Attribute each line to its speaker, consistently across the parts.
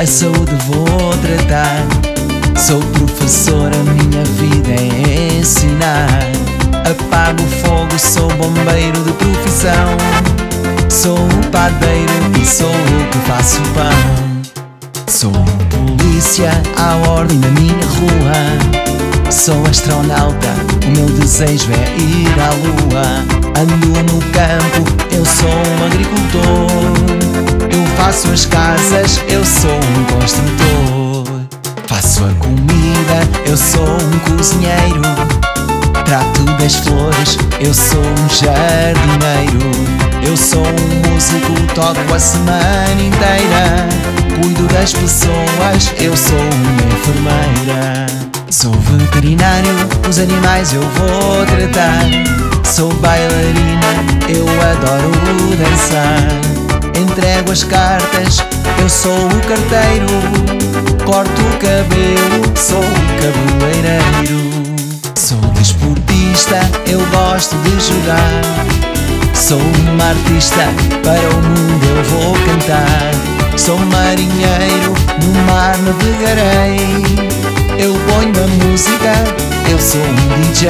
Speaker 1: saúde vou tratar. Sou professor, a minha vida é ensinar. Apago o fogo, sou bombeiro de profissão. Sou o padeiro e sou eu que faço pão. Sou polícia à ordem da minha rua. Sou astronauta, o meu desejo é ir à lua. Ando no campo, eu sou um agricultor. Eu faço as casas, eu sou um construtor. Faço a comida, eu sou um cozinheiro. Trato das flores, eu sou um jardineiro. Eu sou um músico, toco a semana inteira. Cuido das pessoas, eu sou uma enfermeira. Sou veterinário, os animais eu vou tratar. Sou bailarina, eu adoro dançar. Entrego as cartas, eu sou o carteiro. Corto o cabelo, sou o cabeleireiro. Sou desportista, eu gosto de jogar. Sou uma artista, para o mundo eu vou cantar. Sou marinheiro, no mar navegarei. Eu ponho a música, eu sou um DJ.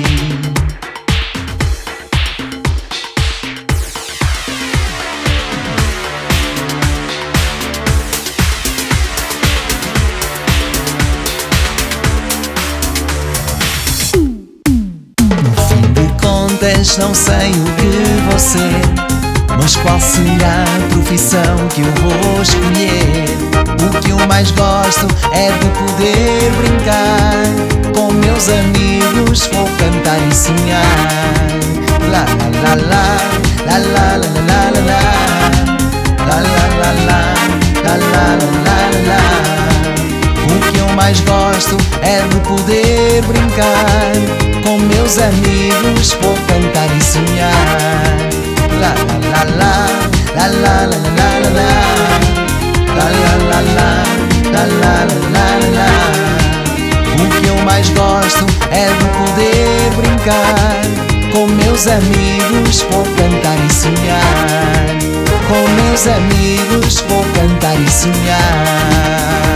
Speaker 1: Não sei o que vou ser, mas qual será a profissão que eu vou escolher? O que eu mais gosto é de poder brincar. Com meus amigos vou cantar e sonhar. La la la la, la la la la la la, la la la la, la la la la. O que eu mais gosto é de poder brincar. Com meus amigos vou cantar e sonhar. La la la la, la la la la la la, la la la la, la la la la. O que eu mais gosto é de poder brincar. Com meus amigos vou cantar e sonhar. Com meus amigos vou cantar e sonhar.